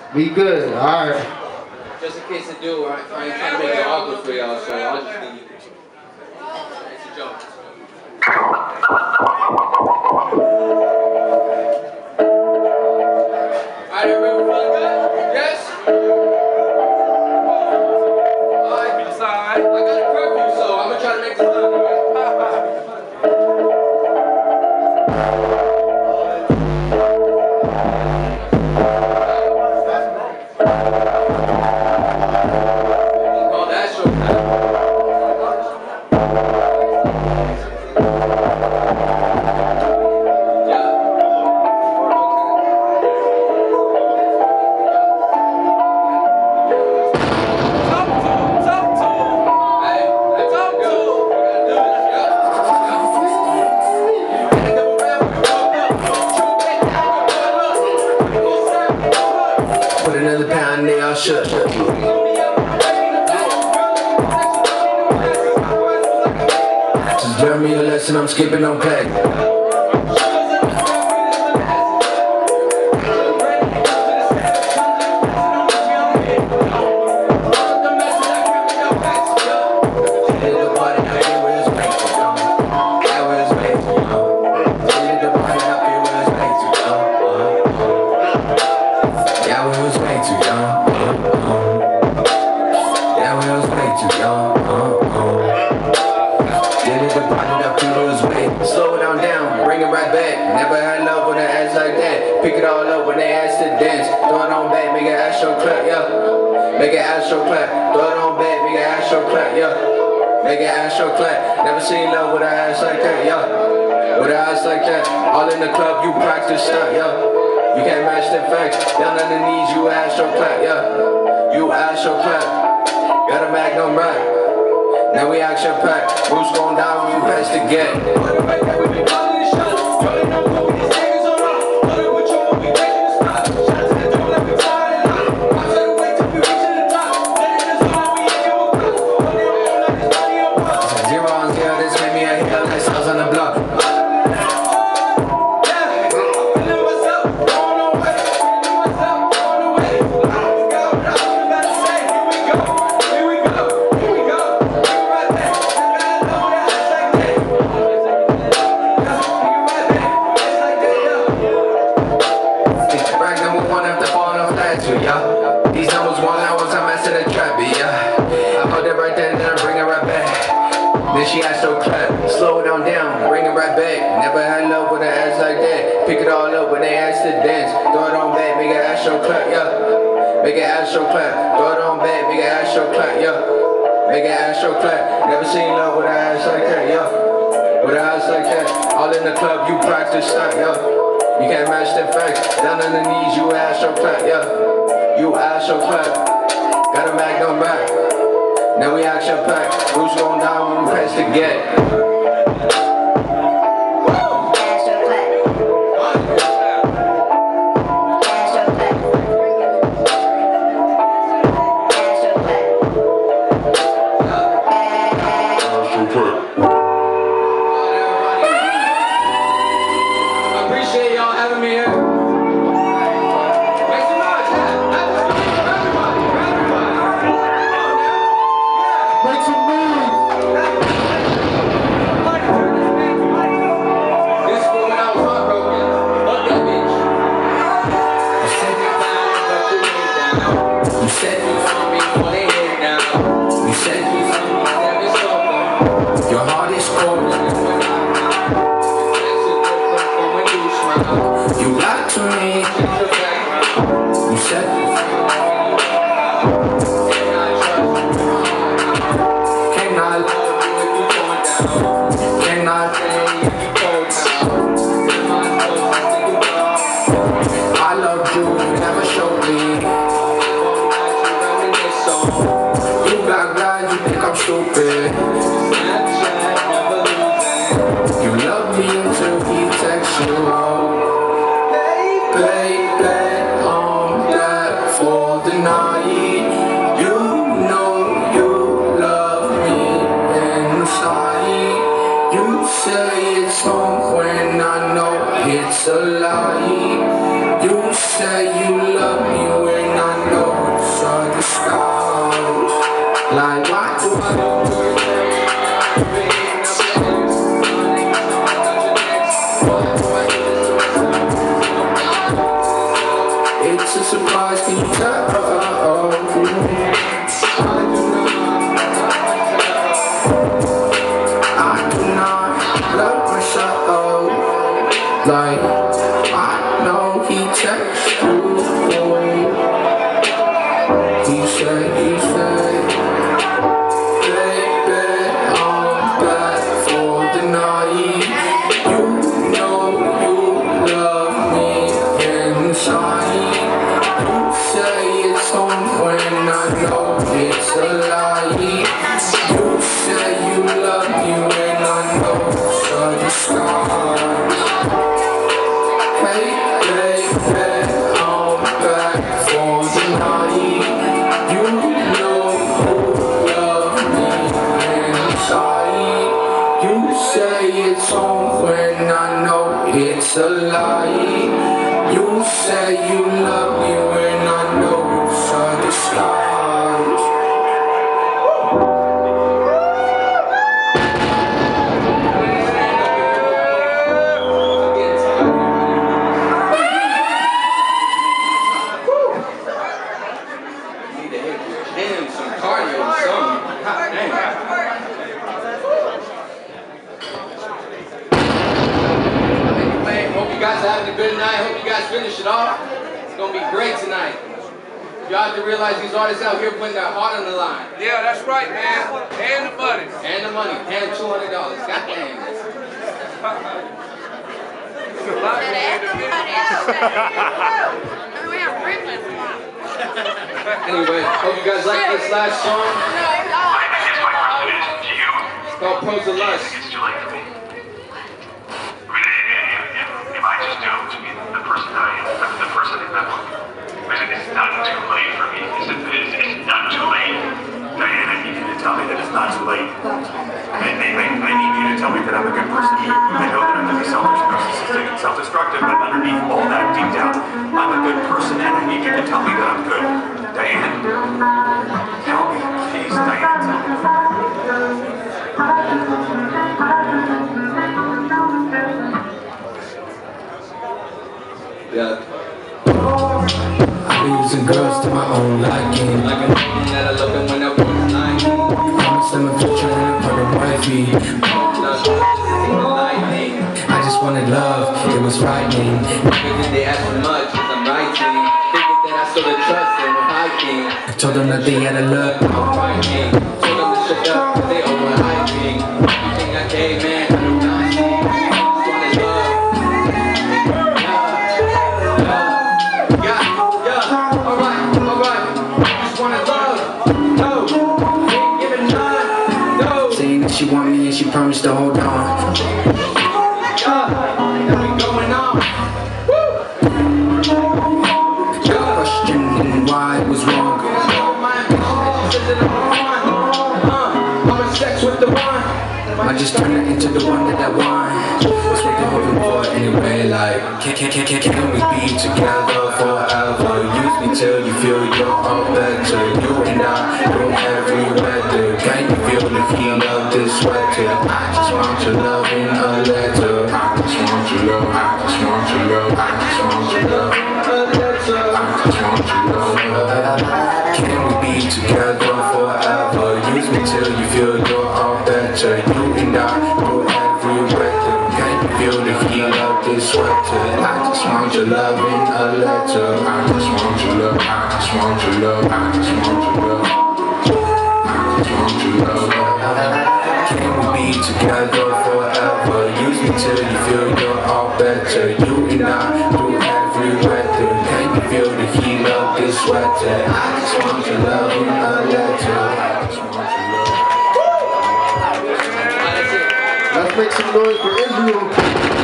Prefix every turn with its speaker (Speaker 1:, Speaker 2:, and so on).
Speaker 1: Be good. All right.
Speaker 2: Just in case I do, I ain't trying to make it awkward for y'all, so I'll just leave. It's a joke. Alright, everybody feeling good? Yes? Alright. That's alright. I got a curfew, so I'm gonna try to make this done. Oh, that's your time.
Speaker 3: Put another pound, they all shook. Just learn me a lesson, I'm skipping on pack. Slow it on down, bring it right back. Never had love with an ass like that. Pick it all up when they ask to dance. Throw it on back, make it astro clap, yeah. Make it astro clap. Throw it on back, make it astro clap, yeah. Make it astro clap. Never seen love with an ass like that, yeah. With an ass like that. All in the club, you practice that, yeah. You can't match the facts. Down on the knees, you astro clap, yeah. You astro clap. Got a magnum right. Now we action packed. Roots going down when you pass the gate. Zero on zero, this made me a hell like sounds on the block. These numbers one hour once I master the trap, yeah. I hold it right there and then I bring it right back. Then she astro clap, slow it on down, bring it right back. Never had love with an ass like that. Pick it all up when they ask to dance. Throw it on back, make it astro clap, yeah. Make it astro clap. Throw it on back, make it astro clap, yeah. Make it astro clap. Never seen love with an ass like that, yeah. With an ass like that. All in the club, you practice that, yeah. You can't match the facts. Down on the knees, you astro clap, yeah. You astro clap. Got a magnum back. Now we action packed. Roots going down when we press the gate. Your heart is cold. You lied to me. You said cannot I loved you, you never showed me. You got glad, you think I'm stupid. You love me until he texts you. Baby, I'm back for the night. You know you love me inside. You say it's home when I know it's a lie. You say you love me when I it's a surprise. Can you tell? I do not love myself. Like, I know he texts you. He said, baby, I'm back for the night. You know you love me inside. You say it's home when I know it's a lie. You say you love me when I know it's a disguise. Hey, baby, I'm back for the night. You know you love me inside. You say it's home when I know it's a lie. You say you love me when I know it's a disguise.
Speaker 2: Some cardio or something. God dang. Anyway, hope you guys are having a good night. Hope you guys finish it off. It's gonna be great tonight. Y'all have to realize these artists out here putting their heart on the line.
Speaker 1: Yeah, that's right, man. And the money.
Speaker 2: And the money. And $200. God dang. Anyway, hope you guys like this last song. It's called Pros of Lust.
Speaker 4: It's too late for me. If I just do to be the person that I am, the person in that book, it's not too late for me. It's not too late. Diane, I need you to tell me that it's not too late. I need you to tell me that I'm a good person. I know that I'm going to be selfish, narcissistic, and self-destructive, but underneath all that, deep down, I'm a good person, and I need you to tell me that I'm good. Diane, tell me, please, Diane, tell me.
Speaker 2: Yeah.
Speaker 3: I be using girls to my own liking.
Speaker 2: Like a nigga that I love it when I was lying.
Speaker 3: Promise them a future and put a wifey. I just wanted love, it was frightening.
Speaker 2: Figured they asked for much, cause I'm writing. Figured that I stole the trust and we're hiking.
Speaker 3: I told them that they had a look.
Speaker 2: I'm fighting. Told them to shut up, cause they overhyping. You think I came, man? I do not see. Just wanted love.
Speaker 3: Saying that she want me and she promised to hold on. Questioning why it was wrong. I just turned her into the one that I want. That's what they're hoping for anyway. Like, can we be together forever? Use me till you feel you're all better. You and I, through every weather. Can you feel the heat of this sweater? I just want your love in a letter. I just want your love. I just want your love. I just want your love. I just want your love. Can we be together forever? Use me till you feel you're all better. You and I, through every weather. Can you feel the heat of this sweater? I just want your love in a letter. I just want your love. I just want your love. I just want your love. I just want your love. Can we be together forever? Use me till you feel you're all better. You and I, through every weather. Can you feel the heat of this sweater? I just want your love in a letter. I just want your love.
Speaker 5: Let's make some noise for Israel.